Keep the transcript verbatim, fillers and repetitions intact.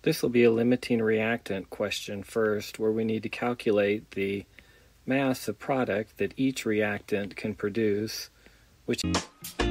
This will be a limiting reactant question first, where we need to calculate the mass of product that each reactant can produce, which